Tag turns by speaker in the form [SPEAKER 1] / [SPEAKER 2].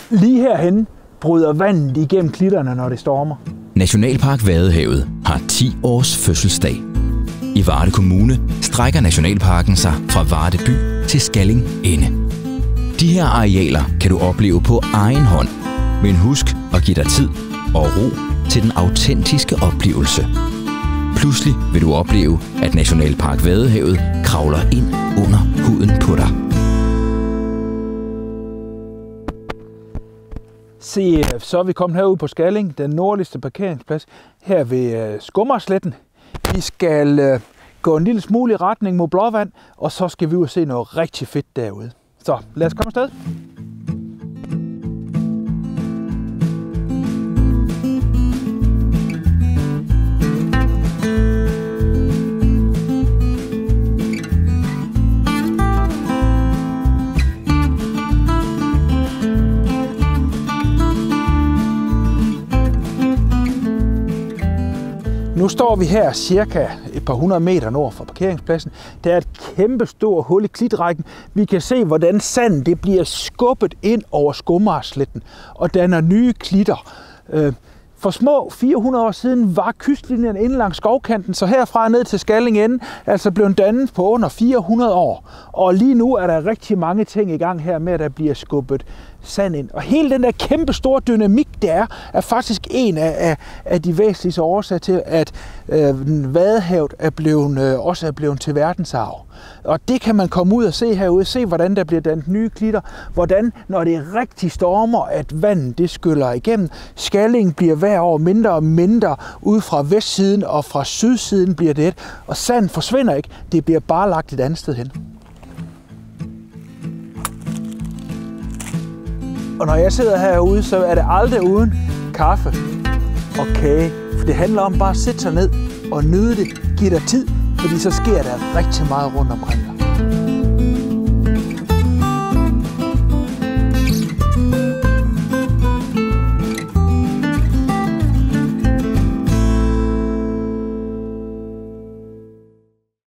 [SPEAKER 1] Lige herhen bryder vandet igennem klitterne, når det stormer.
[SPEAKER 2] Nationalpark Vadehavet har 10 års fødselsdag. I Varde Kommune strækker Nationalparken sig fra Varde by til Skalling Ende. De her arealer kan du opleve på egen hånd, men husk at give dig tid og ro til den autentiske oplevelse. Pludselig vil du opleve, at Nationalpark Vadehavet kravler ind under huden på dig.
[SPEAKER 1] Se, så er vi kommet herud på Skalling, den nordligste parkeringsplads, her ved Skummersletten. Vi skal gå en lille smule i retning mod Blåvand, og så skal vi ud og se noget rigtig fedt derude. Så lad os komme afsted. Nu står vi her cirka et par 100 meter nord for parkeringspladsen. Der er et kæmpe stort hul i klitrækken. Vi kan se, hvordan sanden det bliver skubbet ind over Skummersletten og danner nye klitter. For små 400 år siden var kystlinjen inde langs skovkanten, så herfra ned til Skalling Ende altså blev dannet på under 400 år. Og lige nu er der rigtig mange ting i gang her med, at der bliver skubbet sand ind. Og hele den der kæmpe store dynamik, der er faktisk en af de væsentligste årsager til, at Vadehavet også er blevet til verdensarv. Og det kan man komme ud og se herude, se hvordan der bliver dannet nye klitter, hvordan når det rigtig stormer, at vandet det skyller igennem. Skalling bliver hver år mindre og mindre, ude fra vestsiden og fra sydsiden bliver det og sand forsvinder ikke, det bliver bare lagt et andet sted hen. Og når jeg sidder herude, så er det aldrig uden kaffe og kage. For det handler om bare at sætte sig ned og nyde det, give dig tid, fordi så sker der rigtig meget rundt omkring.